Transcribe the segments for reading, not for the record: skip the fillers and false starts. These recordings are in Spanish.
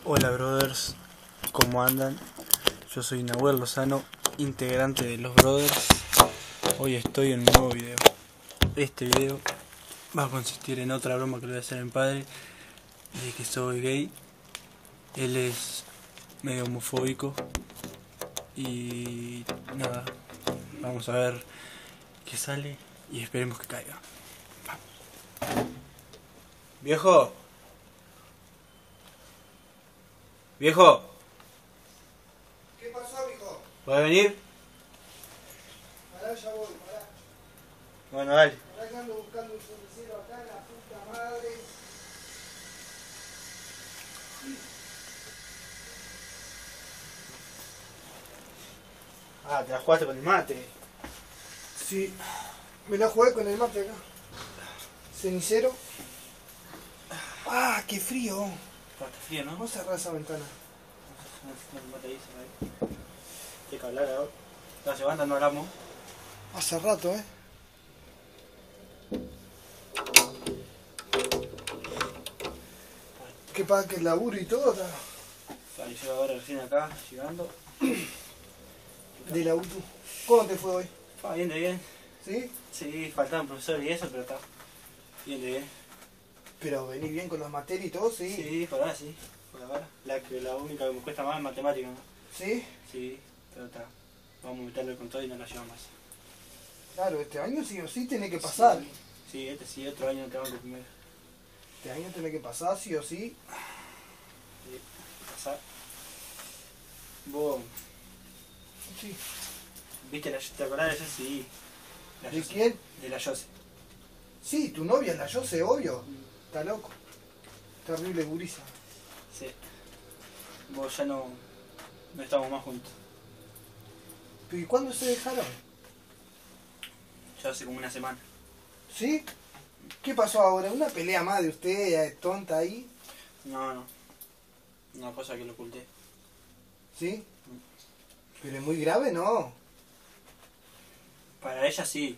Hola brothers, ¿cómo andan? Yo soy Nahuel Lozano, integrante de los brothers. Hoy estoy en un nuevo video. Este video va a consistir en otra broma que le voy a hacer a mi padre de que soy gay. Él es medio homofóbico y nada, vamos a ver qué sale y esperemos que caiga. Vamos. Viejo. Viejo, ¿Qué pasó, mijo? ¿puedes venir? Pará, ya voy, pará. Bueno, dale. Pará que ando buscando un cenicero acá, la puta madre. Ah, te la jugaste con el mate. Sí, me la jugué con el mate acá. Cenicero. Ah, qué frío. Está frío, ¿no? Vamos a cerrar esa ventana. No te dice ahí. Hay que hablar ahora. No, se levanta, no hablamos. Hace rato, ¿Qué pasa? ¿Que el laburo y todo? Vale, yo ahora recién acá, llegando. De la UTU. ¿Cómo te fue hoy? Ah, bien de bien. ¿Sí? Sí, faltaban profesores y eso, pero está bien de bien. Pero venís bien con las materias y todo, ¿sí? Sí, por ahora sí. Por ahora. La única que me cuesta más es matemática, ¿no? ¿Sí? Sí, pero está. Vamos a meterle con todo y no la llevamos más. Claro, este año sí o sí tiene que pasar. Sí, este sí, otro año tengo que primero. Este año tiene que pasar sí o sí. Sí, pasar. Vos, Sí. ¿viste te acordás de ella? Sí. La ¿De Yose. quién? De la Yose. Sí, tu novia es la Yose, obvio. Está loco. Terrible gurisa. Sí. Vos ya no estamos más juntos. ¿Y cuándo se dejaron? Ya hace como una semana. ¿Sí? ¿Qué pasó ahora? ¿Una pelea más de usted, tonta ahí? No. Una cosa que lo oculté. ¿Sí? Pero es muy grave, ¿no? Para ella sí.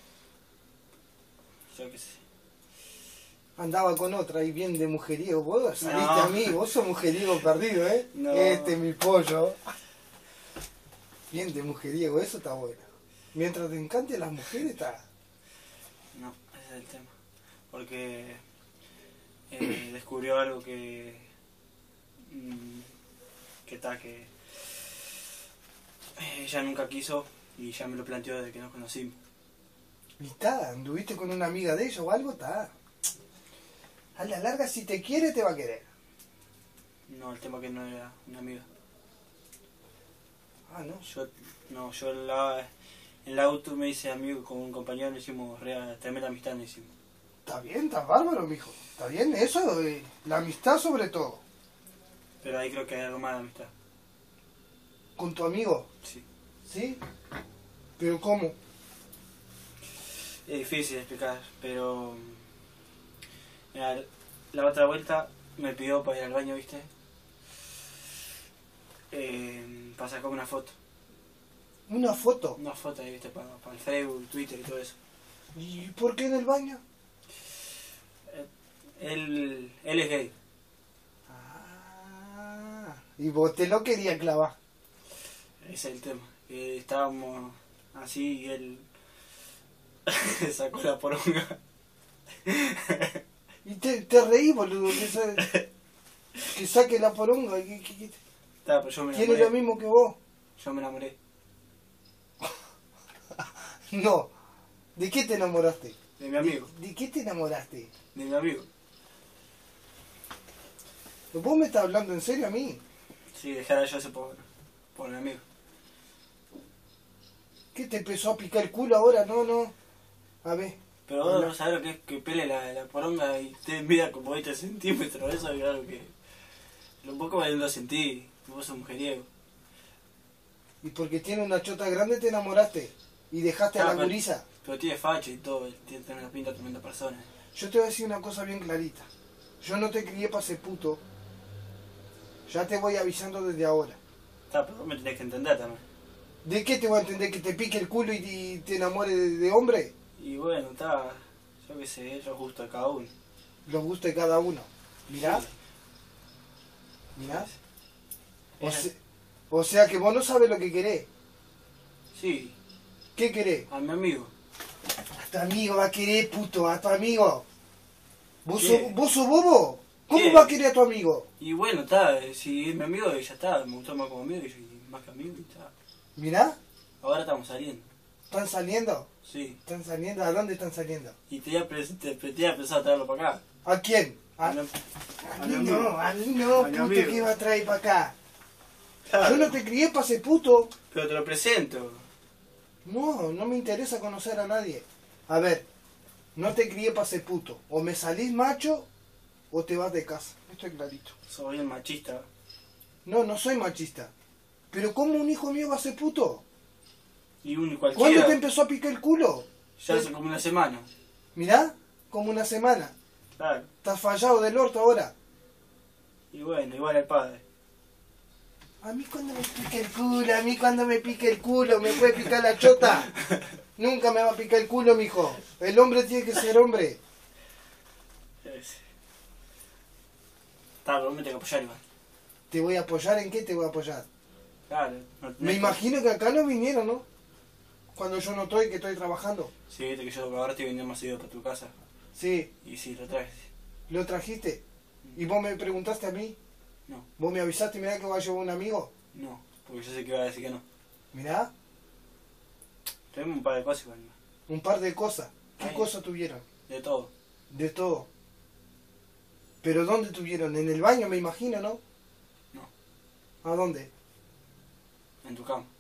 Yo qué sé. Andaba con otra y bien de mujeriego. Vos saliste No. a mí, vos sos mujeriego perdido, ¿eh? No. Este es mi pollo. Bien de mujeriego, eso está bueno. Mientras te encanten las mujeres, está... No, ese es el tema. Porque descubrió algo que ella nunca quiso y ya me lo planteó desde que nos conocimos. Y está, anduviste con una amiga de ella o algo, está. A la larga, si te quiere, te va a querer. No, el tema que no era una amiga. Ah, ¿no? Yo en el auto me hice amigo con un compañero, le hicimos tremenda amistad, le hicimos. Está bien, está bárbaro, mijo. Está bien, eso, la amistad sobre todo. Pero ahí creo que hay algo más de amistad. ¿Con tu amigo? Sí. ¿Sí? ¿Pero cómo? Es difícil de explicar, pero mira, la otra vuelta me pidió para ir al baño, ¿viste? Para sacar una foto. ¿Una foto? Una foto ahí, ¿viste? Para el Facebook, Twitter y todo eso. ¿Y por qué en el baño? Él es gay. Ah, y vos te lo querías clavar. Ese es el tema. Estábamos así y él sacó la poronga. Y te reí, boludo, que saque la poronga. Pero yo me ¿Tiene enamoré. lo mismo que vos? Yo me enamoré. No. ¿De qué te enamoraste? De mi amigo. ¿De qué te enamoraste? De mi amigo. ¿Vos me estás hablando en serio a mí? Sí, dejar a Jose por mi amigo. ¿Qué te empezó a picar el culo ahora? No. A ver. Pero vos no sabés lo que es que pele la poronga y te mida como 20 centímetros. Eso es algo que... Lo poco me lo sentí. Vos sos mujeriego. Y porque tiene una chota grande te enamoraste. Y dejaste a la pero- gurisa. Pero tiene facha y todo. Tiene una pinta de tremenda persona. Yo te voy a decir una cosa bien clarita. Yo no te crié para ser puto. Ya te voy avisando desde ahora. Pero vos me tenés que entender también. ¿De qué te voy a entender? ¿Que te pique el culo y te enamores de hombre? Y bueno, yo qué sé, los gustos de cada uno. Los gustos de cada uno. Mirá. Mirá. Ella- O sea que vos no sabes lo que querés. Sí, ¿Qué querés? a mi amigo. A tu amigo va a querer, puto, a tu amigo. ¿Vos ¿Qué? sos bobo? ¿Cómo ¿Qué? va a querer a tu amigo? Y bueno, está, si es mi amigo, ya está, me gustó más como amigo y más que amigo y está. Mirá, Ahora estamos saliendo. ¿están saliendo? Sí. ¿Están saliendo? ¿A dónde están saliendo? Y tenía pensado traerlo para acá. ¿A quién? A A mi- mí mi amigo. no, a mí no, A mi puto, amigo. ¿qué va a traer para acá? Claro. Yo no te crié para ser puto. Pero te lo presento. No, no me interesa conocer a nadie. A ver, no te crié para ser puto. O me salís macho o te vas de casa. Esto es clarito. Soy bien machista. No, no soy machista. Pero ¿cómo un hijo mío va a ser puto? Y un ¿Cuándo cualquiera. te empezó a picar el culo? Ya hace como una semana. Mirá, como una semana. Claro. Estás fallado del orto ahora. Y bueno, igual el padre. A mí cuando me pica el culo, a mí cuando me pica el culo, me puede picar la chota. Nunca me va a picar el culo, mijo. El hombre tiene que ser hombre. Está, pero vos me tengo que apoyar igual. ¿Te voy a apoyar? ¿En qué te voy a apoyar? Claro. Me imagino que acá no vinieron, ¿no? Cuando yo no estoy, que estoy trabajando. Sí, viste que yo ahora estoy viniendo más seguido para tu casa. Sí, Y sí, lo traes. lo trajiste. ¿Y vos me preguntaste a mí? No, ¿Vos me avisaste, mirá que va a llevar un amigo? no. Porque yo sé que iba a decir que no. Mirá, Tenemos un par de cosas igual. un par de cosas. ¿Qué Ay. cosas tuvieron? De todo. De todo. ¿Pero dónde tuvieron? En el baño, me imagino, ¿no? No. ¿A dónde? En tu cama.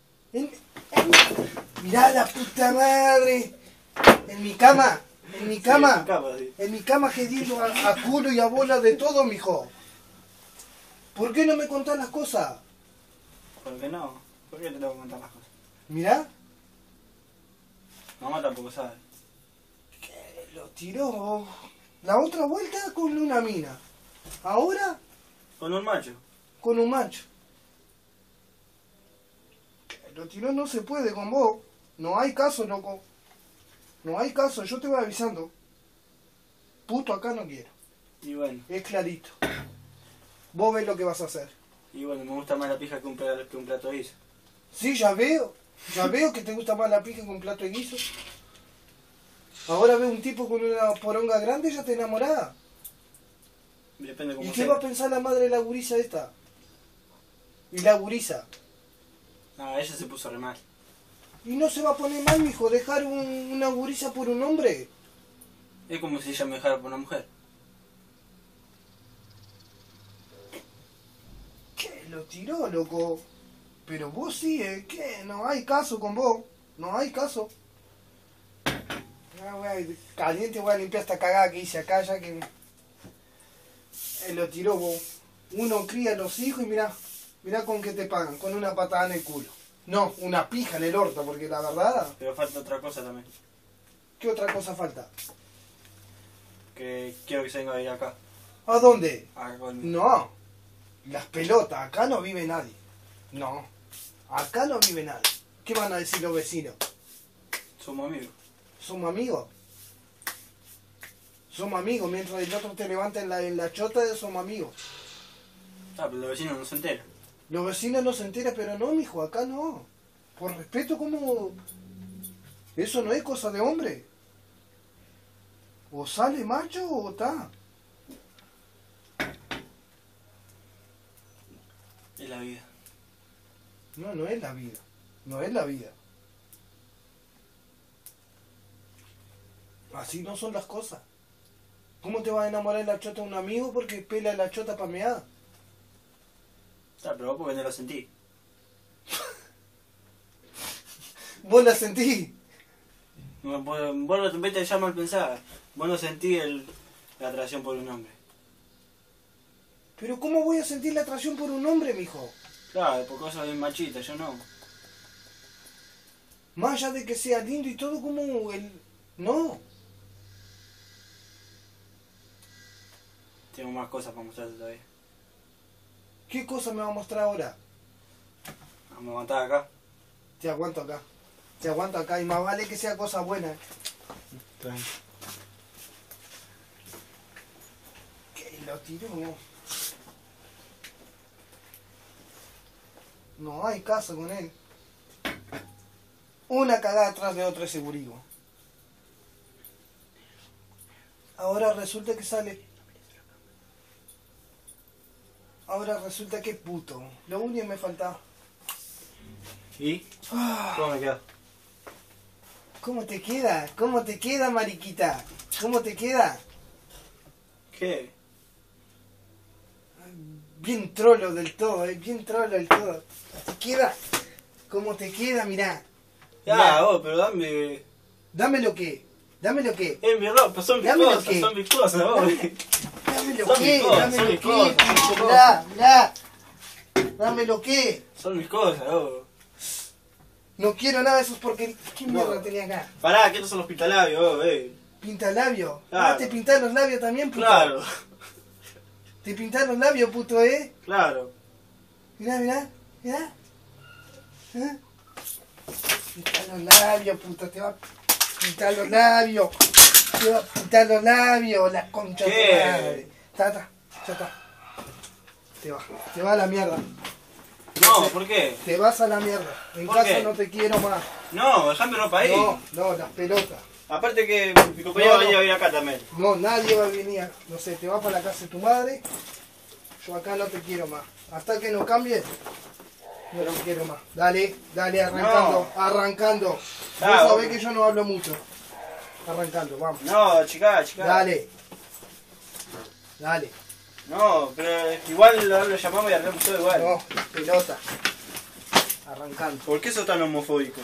Mirá la puta madre. En mi cama. En mi cama. Sí, en tu cama, sí. En mi cama gediendo a culo y a bola de todo, mijo. ¿Por qué no me contás las cosas? ¿Por qué no? ¿Por qué te tengo que contar las cosas? Mirá. Mamá tampoco sabe. Que lo tiró. La otra vuelta con una mina. Ahora Con un macho. con un macho. Que lo tiró no se puede con vos. No hay caso, loco. No hay caso, yo te voy avisando. Puto acá no quiero. Y bueno. Es clarito. Vos ves lo que vas a hacer. Y bueno, me gusta más la pija que un plato de guiso. Sí, ya veo. Ya veo que te gusta más la pija que un plato de guiso. Ahora ves un tipo con una poronga grande y ya te enamorás. Depende cómo ¿Y qué sea. va a pensar la madre de la gurisa esta? Y la gurisa. No, ella se puso re mal. Y no se va a poner mal, mijo, dejar una gurisa por un hombre. Es como si ella me dejara por una mujer. ¿Qué? Lo tiró, loco. Pero vos sí, ¿eh? ¿Qué? No hay caso con vos. No hay caso. Caliente voy a limpiar esta cagada que hice acá ya que... lo tiró vos. Uno cría a los hijos y mirá con qué te pagan. Con una patada en el culo. No, una pija en el orto, porque la verdad... Pero falta otra cosa también. ¿Qué otra cosa falta? Que quiero que se venga a ir acá. ¿A dónde? Acá conmigo. No. Las pelotas, acá no vive nadie. No. Acá no vive nadie. ¿Qué van a decir los vecinos? Somos amigos. ¿Somos amigos? Somos amigos. Mientras el otro te levanta en la chota, somos amigos. Ah, pero los vecinos no se enteran. Los vecinos no se enteran, pero no, mijo, acá no. Por respeto, ¿cómo? Eso no es cosa de hombre. O sale macho o está. Es la vida. No, no es la vida. No es la vida. Así no son las cosas. ¿Cómo te vas a enamorar de la chota de un amigo porque pela la chota pa' mear? Ah, pero vos porque no lo sentí. ¿Vos la sentís? Vos también te llama al pensar. Vos no sentí la atracción por un hombre. Pero ¿cómo voy a sentir la atracción por un hombre, mijo? Claro, porque vos sos bien machista, yo no. Más allá de que sea lindo y todo, como el... No. Tengo más cosas para mostrarte todavía. ¿Qué cosa me va a mostrar ahora? Vamos a aguantar acá. Te aguanto acá. Te aguanto acá y más vale que sea cosa buena. Tranqui. Que lo tiró. No hay caso con él. Una cagada atrás de otra ese gurigo. Ahora resulta que sale. Ahora resulta que es puto. Lo único que me faltaba. ¿Y? ¿Cómo me queda? ¿Cómo te queda? ¿Cómo te queda, mariquita? ¿Cómo te queda? ¿Qué? Bien trolo del todo, bien trolo del todo. ¿Te queda? ¿Cómo te queda? Mirá. Ya, Mirá. vos, pero dame... Dame lo que. Dame lo que. Es mi ropa, son mis Dame lo cosas, que- son mis cosas, vos. Dame lo Son que. mis cosas, Dame son lo mis que. cosas, son mis cosas. Mirá, mirá. Dame lo que. Son mis cosas, vos. No quiero nada de esos porque. ¿Qué No. mierda tenía acá? Pará, que estos son los pintalabios, vos, Pinta labios. Claro. Ah, te pintas los labios también, puto. Claro, Te pintas los labios, puto, claro. Mirá, mirá, mirá. ¿Eh? Pintar los labios, puto, te va a pintar los labios. Te va a pintar los labios, la concha de tu ¿Qué? madre. Ya está. Te va a la mierda. No, ¿por qué? Te vas a la mierda. En ¿Por casa qué? no te quiero más. No, dejame ropa ahí. No, las pelotas. Aparte que mi compañero No, venía no. a venir acá también. No, nadie va a venir. No sé, te vas para la casa de tu madre. Yo acá no te quiero más. Hasta que no cambies, no te quiero más. Dale, arrancando, arrancando. Vos Ah, sabés ok. que yo no hablo mucho. Arrancando, vamos. No, chica. Dale. No, pero igual lo llamamos y arreglamos todo igual. No, pelota. Arrancando. ¿Por qué sos tan homofóbico?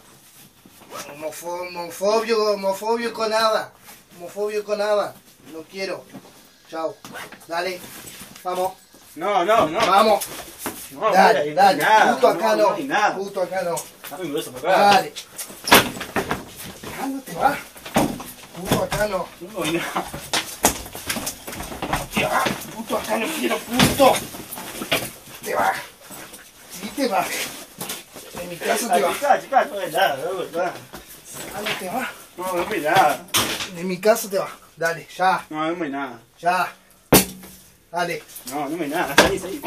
Homofóbico nada. Homofóbico nada. No quiero. Chao. Dale. Vamos. No. Vamos. No, Dale, no hay dale. nada, Puto acá no no. hay nada. Puto acá no. Dame un beso para acá. Dale. Ah, no te va. Puto acá no. No hay nada. Te va. Puto acá no quiero, puto. Te va. Sí te va. En mi casa te va. Chica, no hay nada, no. Ah, no te va. No hay nada. En mi casa te va. Dale, ya, No hay nada. ya. Dale. No hay nada. Salí.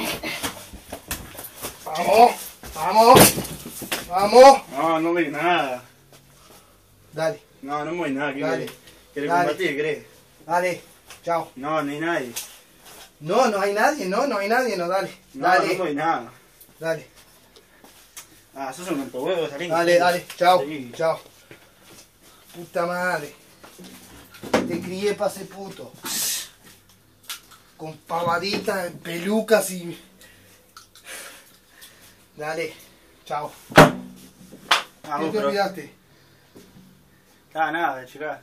Vamos. No hay nada. Dale, No hay nada. Dale. ¿Querés Dale. compartir? ¿Querés? dale. Chao. No hay nadie. No hay nadie, no hay nadie, no, dale. No hay nada. Dale. Ah, sos un rompehuevo, salí. Dale. Chao. Sí. Chao. Puta madre. Te crié pa' ese puto. Con pavaditas, pelucas y... Dale. Chao. Ah, ¿Qué vos, te pero... olvidaste? Nada, chica.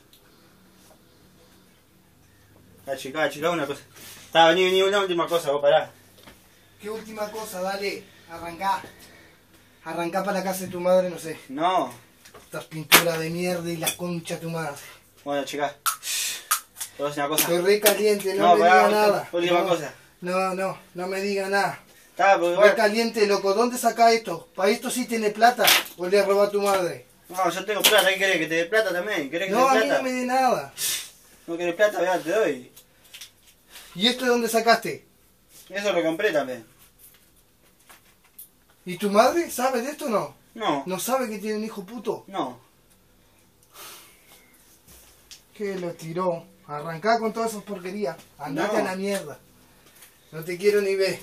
Chica, una cosa. Vení, una última cosa, vos pará. ¿Qué última cosa? Dale. Arrancá. Arrancá para la casa de tu madre, no sé. No. Estas pinturas de mierda y la concha de tu madre. Bueno, chica. Te voy a decir una cosa. Estoy re caliente, no me pará, diga nada. última cosa. No me diga nada. Porque Re igual... caliente, loco. ¿Dónde saca esto? ¿Para esto sí tiene plata? ¿O le robó a tu madre? No, yo tengo plata, ¿qué querés? ¿Que te dé plata también? ¿Querés que No, a te mí dé plata? no me dé nada. No querés plata, vea, te doy. ¿Y esto de dónde sacaste? Eso lo compré también. ¿Y tu madre sabe de esto o no? No. ¿No sabe que tiene un hijo puto? No. Que lo tiró. Arrancá con todas esas porquerías. Andate No. a la mierda. No te quiero ni ver.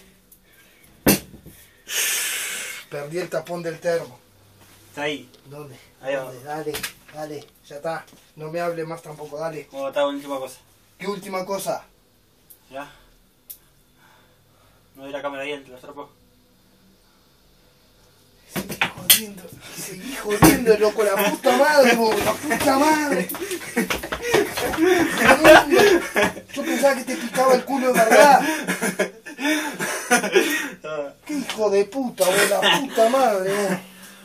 Perdí el tapón del termo. Está ahí. ¿Dónde? Ahí va. ¿Dónde? Dale. Ya está. No me hable más tampoco, dale. Bueno, está última cosa. ¿Qué última cosa? ¿Ya? No hay la cámara ahí entre los trapos. Seguí jodiendo, loco, la puta madre, vos, la puta madre. Yo pensaba que te picaba el culo de verdad. Qué hijo de puta, vos, la puta madre, vos.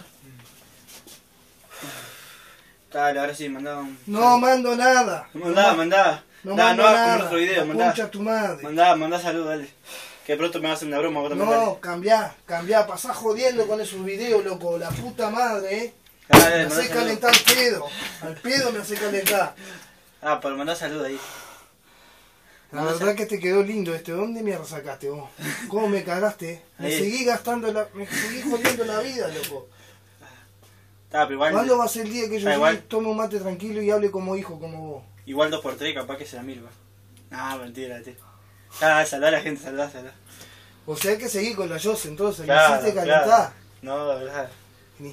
Dale, ahora sí, mandá un... No mando nada. Mandá. No No mando hagas como nada. en otro video, La mandá. concha a tu madre. Mandá salud, dale. Que pronto me vas a hacer una broma vos también, No, cambiá, pasá jodiendo con esos videos, loco, la puta madre, dale. Me Mandá hace salud. calentar al pedo me hace calentar. Pero mandá salud ahí. La verdad que te quedó lindo este. ¿Dónde mierda sacaste vos? ¿Cómo me cagaste? Me seguí gastando me seguí jodiendo la vida, loco. Pero igual, ¿Cuándo va a ser el día que yo igual, tome un mate tranquilo y hable como hijo, como vos? igual 2x3 capaz que sea 1000, va. No, mentira, tío. Saludá a la gente, saludá. O sea, hay que seguir con la Yos entonces, Claro, me hiciste calentar. No, de verdad. Ni-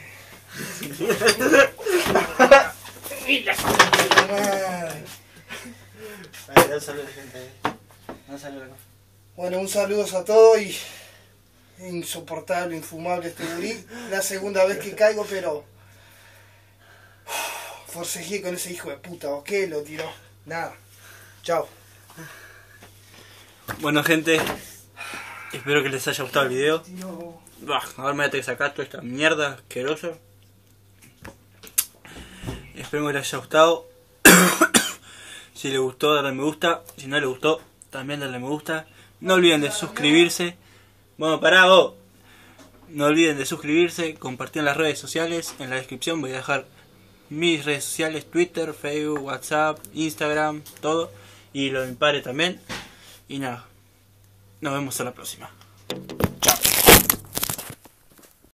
Vale, da un saludo a la gente ahí. Un saludo. Bueno, un saludo a todos y insoportable, infumable este gurí. La segunda vez que caigo, pero forcejeé con ese hijo de puta. ¿O qué? Lo tiró. Nada. Chao. Bueno, gente, espero que les haya gustado el video. Tiró. Ahora me voy a tener que sacar toda esta mierda asquerosa. Espero que les haya gustado. Si les gustó, darle me gusta. Si no les gustó, también darle me gusta. No olviden de suscribirse. Bueno, pará vos. No olviden de suscribirse, compartir en las redes sociales. En la descripción voy a dejar mis redes sociales: Twitter, Facebook, WhatsApp, Instagram, todo. Y lo de mi padre también. Y nada, nos vemos a la próxima.